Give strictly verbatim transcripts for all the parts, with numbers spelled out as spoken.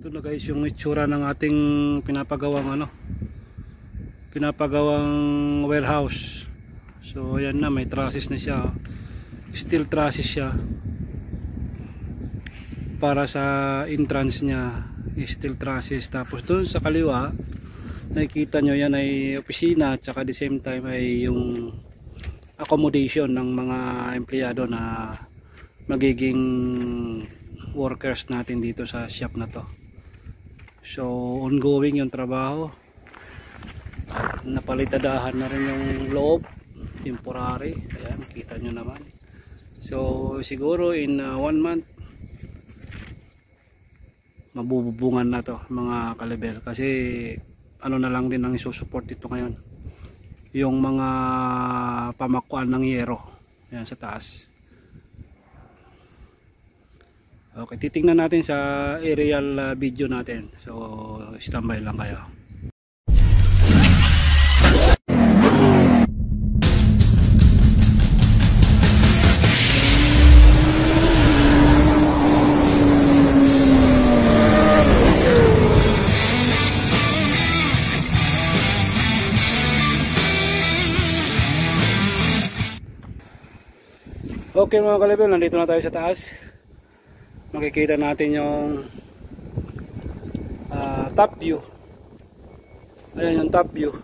Ito na guys yung itsura ng ating pinapagawang ano, pinapagawang warehouse. So ayan na, may trusses na siya, steel trusses siya para sa entrance niya, steel trusses. Tapos doon sa kaliwa nakikita nyo, yan ay opisina at saka the same time ay yung accommodation ng mga empleyado na magiging workers natin dito sa shop na to. So ongoing yung trabaho at napalitadahan na rin yung loob, temporary. Ayan, kita nyo naman. So siguro in uh, one month mabububungan na to mga kalibel, kasi ano na lang din ang isusupport dito ngayon, yung mga pamakuan ng yero. Ayan sa taas. Okay, titingnan natin sa aerial uh, video natin. So, standby lang kayo. Okay mga kalibel, nandito na tayo sa taas. Makikita natin yung uh, top view. Ayan yung top view.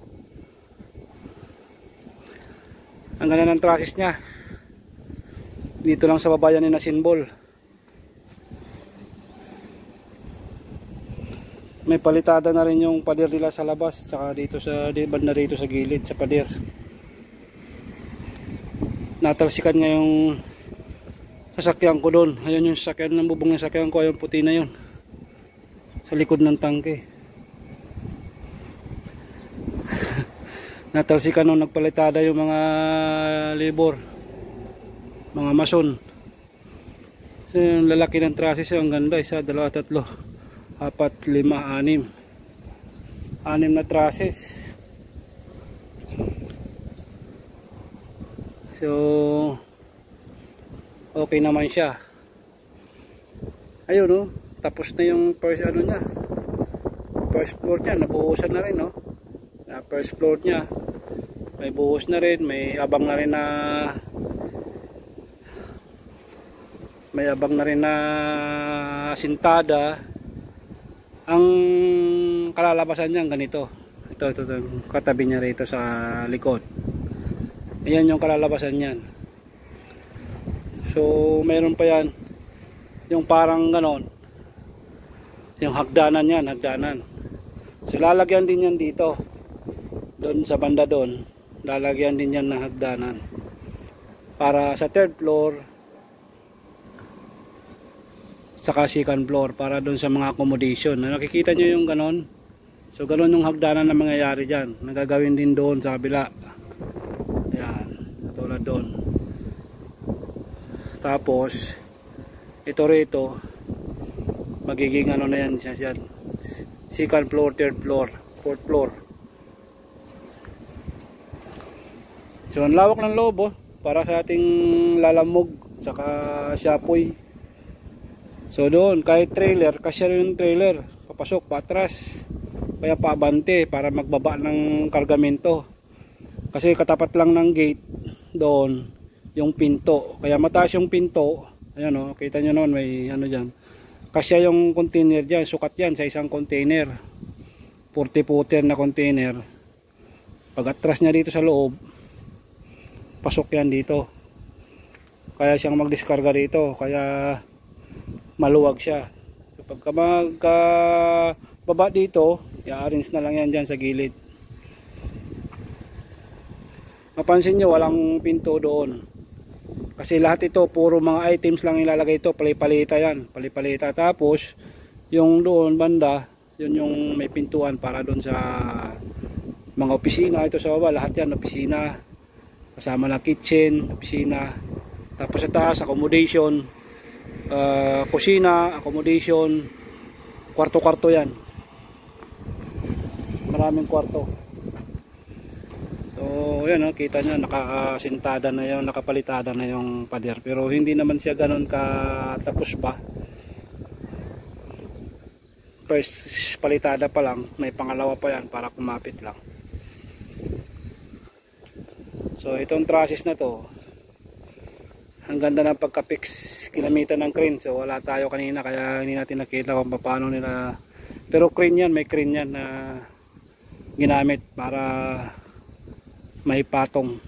Ang ganda ng trusses nya. Dito lang sa babayan ni na symbol. May palitada na rin yung pader nila sa labas, saka dito sa banda rito sa gilid sa pader. Natalsikan nga yung sasakyan ko doon. Ayun yung sasakyan ng bubong ng sasakyan ko, ayun puti na yun sa likod ng tangke. Natalsikan nung nagpalitada yung mga labor, mga mason. Yung lalaki ng trusses, ang ganda. Isa, dalawa, tatlo, apat, lima, anim anim na trusses. So okay naman siya. Ayun, no? Tapos na yung first ano niya, first floor niya, nabuhusan na rin, no? Na first floor niya may buhos na rin, may abang na rin na may abang na rin na sintada. Ang kalalabasan niya ganito. Ito, ito, ito, katabi niya rito sa likod. Ayan yung kalalabasan niyan. So mayroon pa yan yung parang ganon, yung hagdanan yan, hagdanan. So lalagyan din yan dito, doon sa banda doon, lalagyan din yan ng hagdanan para sa third floor saka second floor, para doon sa mga accommodation. Nakikita nyo yung ganon. So ganon yung hagdanan na mangyayari dyan, nagagawin din doon sa kabila. Ayan, katulad doon. Tapos ito rito magiging ano na yan siya, second floor, third floor, fourth floor. So ang lawak ng loob, oh, para sa ating lalamog saka shapoy. So doon kahit trailer, kasya rin yung trailer, papasok patras, kaya paabante para magbaba ng kargamento, kasi katapat lang ng gate doon yung pinto, kaya mataas yung pinto. Ayan, o, kita nyo naman may ano dyan, kasya yung container dyan, sukat yan sa isang container, forty footer na container. Pag atras nya dito sa loob, pasok yan dito, kaya siyang magdiskarga dito, kaya maluwag siya. So, pagka magka baba dito, i-arrange na lang yan dyan sa gilid. Mapansin nyo walang pinto doon, kasi lahat ito puro mga items lang ilalagay ito, palipalita yan, palipalita. Tapos yung doon banda, yun yung may pintuan para doon sa mga opisina. Ito sa baba lahat yan opisina, kasama na kitchen, opisina. Tapos sa taas accommodation, uh, kusina, accommodation, kwarto-kwarto yan, maraming kwarto. So yan, oh, kita nyo nakasintada na yung, nakapalitada na yung pader, pero hindi naman siya ganun katapos pa. first palitada pa lang, may pangalawa pa yan para kumapit lang. So itong trusses na to, ang ganda ng pagka-fix kilamitan ng crane. So wala tayo kanina kaya hindi natin nakita kung paano nila, pero crane yan, may crane yan na ginamit para may patong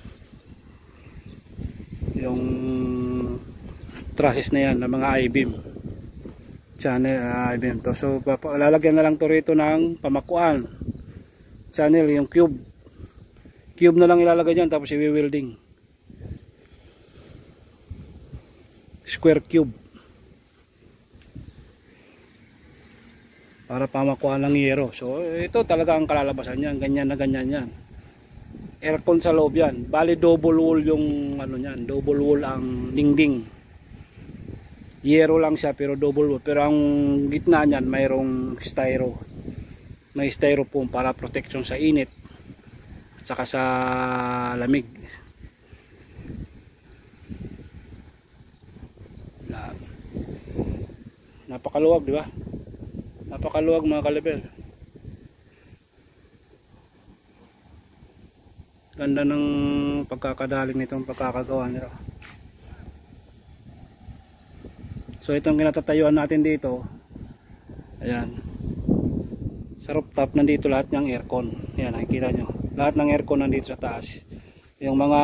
yung trusses na yan ng mga I-beam channel, uh, I-beam to. So lalagyan na lang to rito ng pamakuan channel, yung cube cube na lang ilalagay dyan, tapos i-welding square cube para pamakuan ng yero. So ito talaga ang kalalabasan yan, ganyan na ganyan yan. Aircon sa loob yan, bali double wall yung ano yan, double wall ang dingding, yero lang siya pero double wall, pero ang gitna niyan mayroong styro, may styrofoam para protection sa init at saka sa lamig. Napakaluwag, di ba? Napakaluwag mga kalibel. Ganda ng pagkakadaling nitong pagkakagawa nila. So itong kinatatayuan natin dito, ayan, sa rooftop nandito lahat ng aircon. Ayan, nakikita nyo, lahat ng aircon nandito sa taas. Yung mga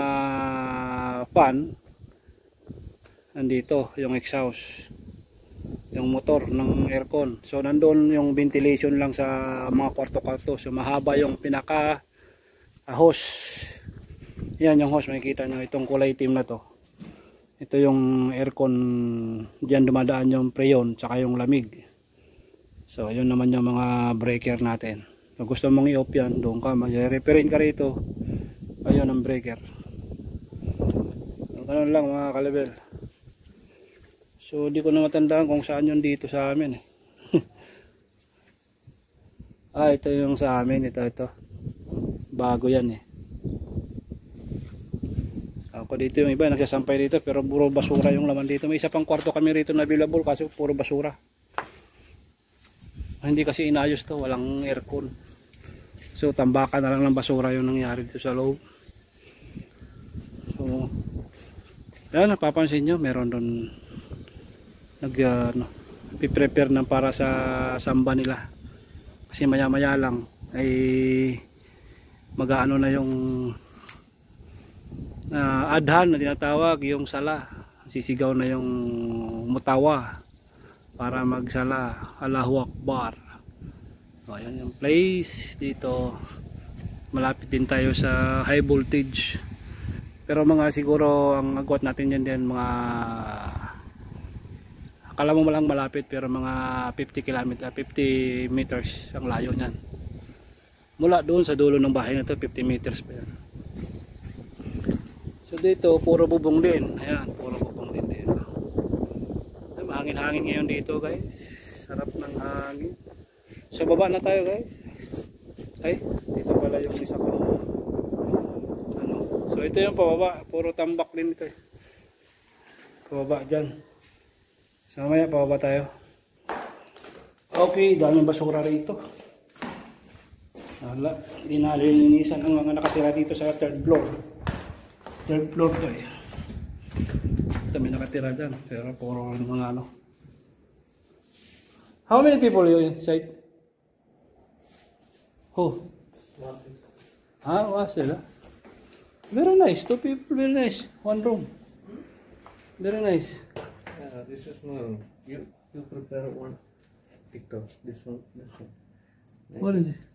fan nandito, yung exhaust, yung motor ng aircon. So nandoon yung ventilation lang sa mga kwarto-kwarto. So mahaba yung pinaka uh, hose. Yan yung hose, makikita nyo itong kulay itim na to. Ito yung aircon, diyan dumadaan yung preyon tsaka yung lamig. So yun naman yung mga breaker natin. Kung gusto mong i-off yan, doon ka, mag-reparin ka rito. Ayun ang breaker. Ganun lang mga kalibel. So di ko na matandaan kung saan yun dito sa amin eh. Ah, ito yung sa amin, ito ito. Bago yan eh. Ako dito yung iba nagsasampay dito pero puro basura yung laman dito. May isa pang kwarto kami rito na available kasi puro basura. Hindi kasi inayos to, walang aircon. So tambakan na lang ng basura yung nangyari dito sa loob. So yan, napapansin nyo meron doon nag uh, no, piprepare ng para sa samba nila. Kasi maya maya lang ay mag-aano na yung uh, adhan na tinatawag, yung sala. Sisigaw na yung mutawa para magsala, Allahu Akbar. So ayan yung place dito. Malapit din tayo sa high voltage. Pero mga siguro ang agwat natin yan din mga, akala mo malang malapit pero mga fifty kilometers, fifty meters ang layo niyan. Mula doon sa dulo ng bahay na to, fifty meters pa yan. So dito puro bubong din. Ayan, puro bubong din dito. Mahangin-hangin ngayon dito guys. Sarap ng hangin. So baba na tayo guys. Ay, dito pala yung isa ko. Ano? So ito yung pababa, puro tambak din ito eh. Pababa dyan. So mamaya pababa tayo. Okay, daming basura rito. Wala, hindi nalilinisan ang mga nakatira dito sa third floor. Third floor to eh. Ito may nakatira dyan, pero puro mga ano. How many people you inside? Who? Wasil. Ah, Wasil ah. Very nice, two people, very nice. One room. Very nice. Yeah, this is my room. You you prepare one TikTok. This one, this one. What is it?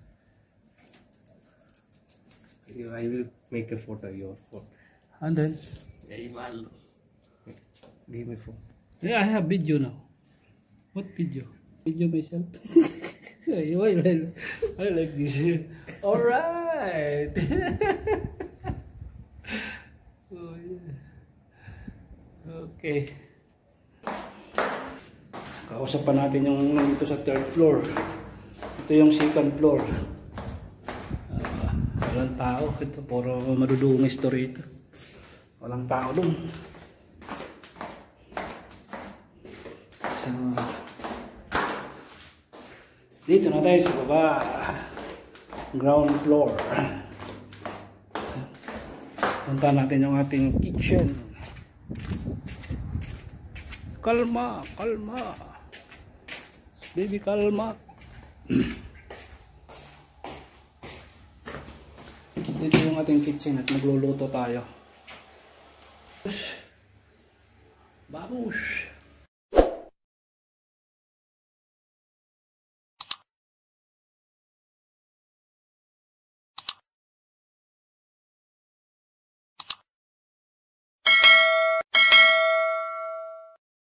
You, I will make a photo of your phone. And then? Very well. Give me phone. Yeah, I have video now. What video? Video myself. I, I like this. Alright. Oh, yeah. Okay. Kausap pa natin yung nandito sa third floor. Ito yung second floor. Uh, walang tao. Ito puro madudungis to rito. Walang tao dun. So, Dito na tayo sa baba. Ground floor. Punta natin yung ating kitchen. Kalma, kalma. Baby, kalma. Dito yung ating kitchen at magluluto tayo.